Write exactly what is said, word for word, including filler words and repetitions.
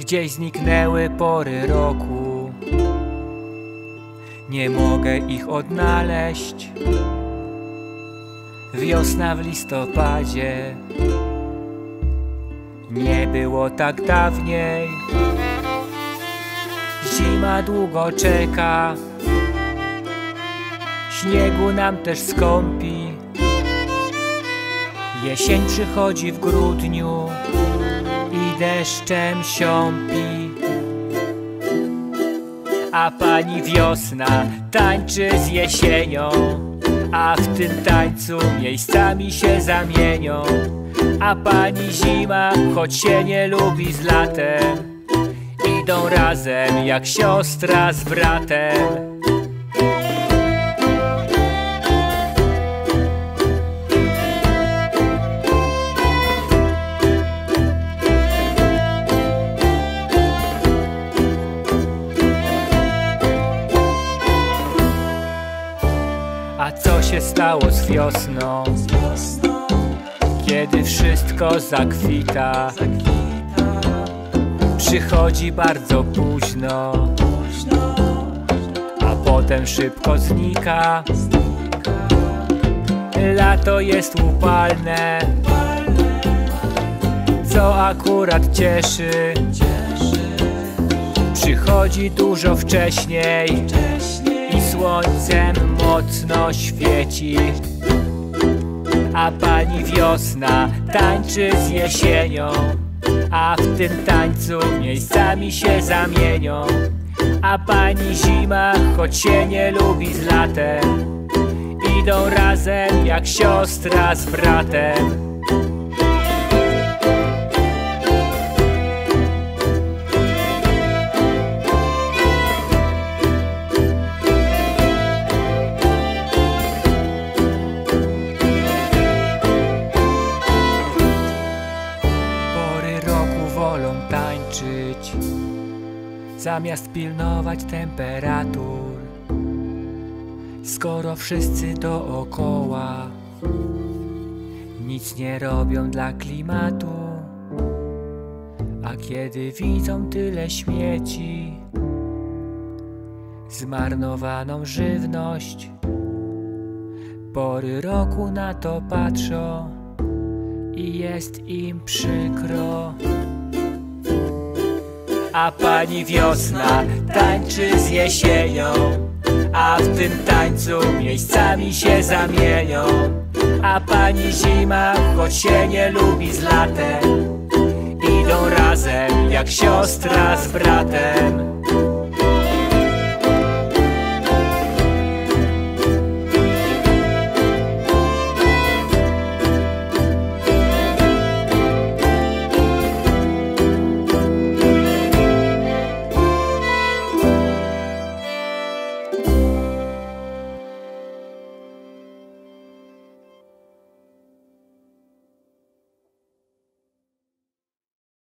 Gdzieś zniknęły pory roku, nie mogę ich odnaleźć. Wiosna w listopadzie, nie było tak dawniej. Zima długo czeka, śniegu nam też skąpi. Jesień przychodzi w grudniu i deszczem siąpi. A pani wiosna tańczy z jesienią, a w tym tańcu miejscami się zamienią. A pani zima, choć się nie lubi z latem, idą razem jak siostra z bratem. A co się stało z wiosną, kiedy wszystko zakwita? Przychodzi bardzo późno, a potem szybko znika. Lato jest upalne, co akurat cieszy. Przychodzi dużo wcześniej i słońcem mocno świeci. A pani wiosna tańczy z jesienią, a w tym tańcu miejscami się zamienią. A pani zima, choć się nie lubi z latem, idą razem jak siostra z bratem. Tańczyć, zamiast pilnować temperatur, skoro wszyscy dookoła nic nie robią dla klimatu. A kiedy widzą tyle śmieci, zmarnowaną żywność, pory roku na to patrzą i jest im przykro. A pani wiosna tańczy z jesienią, a w tym tańcu miejscami się zamienią. A pani zima, choć się nie lubi z latem, idą razem jak siostra z bratem.